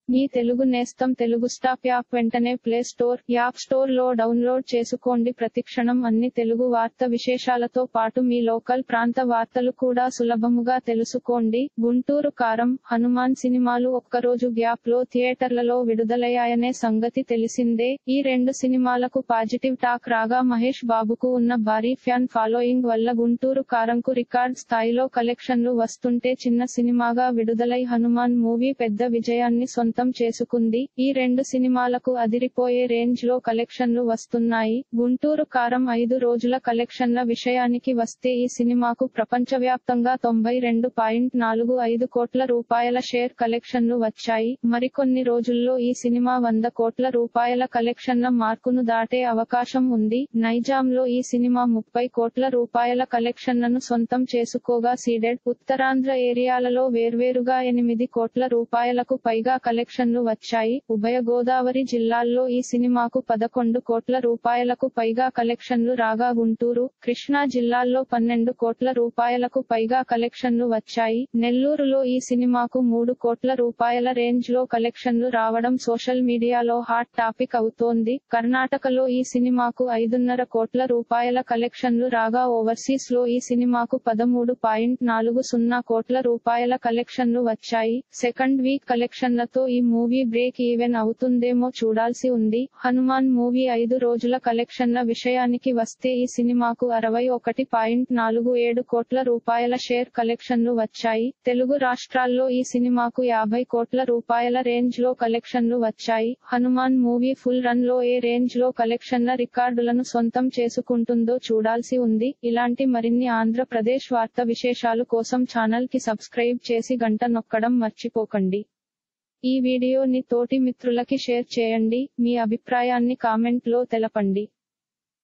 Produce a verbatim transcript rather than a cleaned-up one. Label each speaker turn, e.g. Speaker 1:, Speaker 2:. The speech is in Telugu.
Speaker 1: మీ తెలుగు నేస్తం తెలుగు స్టాప్ యాప్ వెంటనే ప్లే స్టోర్, యాప్ స్టోర్ లో డౌన్లోడ్ చేసుకోండి. ప్రతిక్షణం అన్ని తెలుగు వార్త విశేషాలతో పాటు మీ లోకల్ ప్రాంత వార్తలు కూడా సులభముగా తెలుసుకోండి. గుంటూరు కారం, హనుమాన్ సినిమాలు ఒక్కరోజు గ్యాప్ లో థియేటర్లలో విడుదలయ్యాయనే సంగతి తెలిసిందే. ఈ రెండు సినిమాలకు పాజిటివ్ టాక్ రాగా మహేష్ బాబుకు ఉన్న భారీ ఫ్యాన్ ఫాలోయింగ్ వల్ల గుంటూరు కారంకు రికార్డ్ స్థాయిలో కలెక్షన్లు వస్తుంటే చిన్న సినిమాగా విడుదలై హనుమాన్ మూవీ పెద్ద విజయాన్ని సొంతం చేసుకుంది. ఈ రెండు సినిమాలకు అదిరిపోయే రేంజ్ లో కలెక్షన్లు వస్తున్నాయి. గుంటూరు కారం ఐదు రోజుల కలెక్షన్ల విషయానికి వస్తే ఈ సినిమాకు ప్రపంచవ్యాప్తంగా తొంభై రెండు పాయింట్ నాలుగు ఐదు కోట్ల రూపాయల షేర్ కలెక్షన్లు వచ్చాయి. మరికొన్ని రోజుల్లో ఈ సినిమా వంద కోట్ల రూపాయల కలెక్షన్ల మార్కును దాటే అవకాశం ఉంది. నైజాంలో ఈ సినిమా ముప్పై కోట్ల రూపాయల కలెక్షన్లను సొంతం చేసుకోగా సీడెడ్, ఉత్తరాంధ్ర ఏరియాలలో వేర్వేరుగా ఎనిమిది కోట్ల రూపాయలకు పైగా కలెక్షన్లు వచ్చాయి. ఉభయ గోదావరి జిల్లాల్లో ఈ సినిమాకు పదకొండు కోట్ల రూపాయలకు పైగా కలెక్షన్లు రాగా గుంటూరు, కృష్ణా జిల్లాల్లో పన్నెండు కోట్ల రూపాయలకు పైగా కలెక్షన్లు వచ్చాయి. నెల్లూరులో ఈ సినిమాకు మూడు కోట్ల రూపాయల రేంజ్ లో కలెక్షన్లు రావడం సోషల్ మీడియాలో హాట్ టాపిక్ అవుతోంది. కర్ణాటకలో ఈ సినిమాకు ఐదున్నర కోట్ల రూపాయల కలెక్షన్లు రాగా ఓవర్సీస్ లో ఈ సినిమాకు పదమూడు పాయింట్ నాలుగు సున్నా కోట్ల రూపాయల కలెక్షన్లు వచ్చాయి. సెకండ్ వీక్ కలెక్షన్లతో ఈ మూవీ బ్రేక్ ఈవెన్ అవుతుందేమో చూడాల్సి ఉంది. హనుమాన్ మూవీ ఐదు రోజుల కలెక్షన్ల విషయానికి వస్తే ఈ సినిమాకు అరవై ఒకటి పాయింట్ నాలుగు ఏడు కోట్ల రూపాయల షేర్ కలెక్షన్లు వచ్చాయి. తెలుగు రాష్ట్రాల్లో ఈ సినిమాకు యాభై కోట్ల రూపాయల రేంజ్ లో కలెక్షన్లు వచ్చాయి. హనుమాన్ మూవీ ఫుల్ రన్ లో ఏ రేంజ్ లో కలెక్షన్ల రికార్డులను సొంతం చేసుకుంటుందో చూడాల్సి ఉంది. ఇలాంటి మరిన్ని ఆంధ్రప్రదేశ్ వార్త విశేషాలు కోసం ఛానల్ కి సబ్స్క్రైబ్ చేసి గంట నొక్కడం మర్చిపోకండి. ఈ వీడియోని తోటి మిత్రులకి షేర్ చేయండి. మీ అభిప్రాయాన్ని కామెంట్ లో తెలపండి.